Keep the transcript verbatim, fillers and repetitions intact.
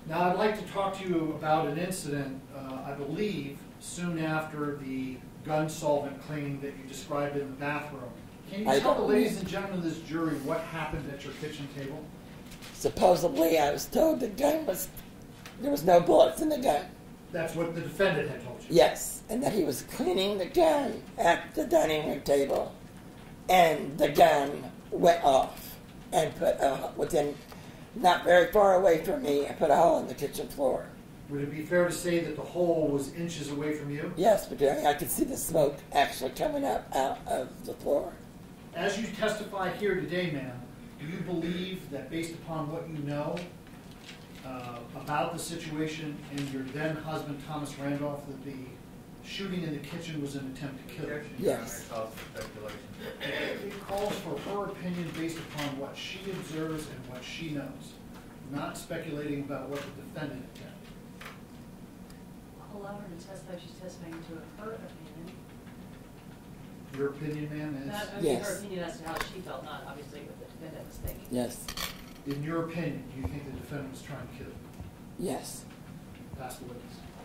Now, I'd like to talk to you about an incident, uh, I believe, soon after the gun solvent cleaning that you described in the bathroom. Can you I tell the don't- ladies and gentlemen of this jury what happened at your kitchen table? Supposedly, I was told the gun was, there was no bullets in the gun. That's what the defendant had told you. Yes, and that he was cleaning the gun at the dining room table, and the gun went off and put a, within, not very far away from me, and put a hole in the kitchen floor. Would it be fair to say that the hole was inches away from you? Yes, but I could see the smoke actually coming up out of the floor. As you testify here today, ma'am, do you believe that based upon what you know uh, about the situation and your then husband, Thomas Randolph, that the shooting in the kitchen was an attempt to kill you? Yes. It calls for her opinion based upon what she observes and what she knows, not speculating about what the defendant intended. I'll allow her to testify. She's testifying to her opinion. Your opinion, ma'am, is? Not, I mean, Yes. her opinion as to how she felt, not obviously what the defendant was thinking. Yes. In your opinion, do you think the defendant was trying to kill you? Yes. Pass the witness.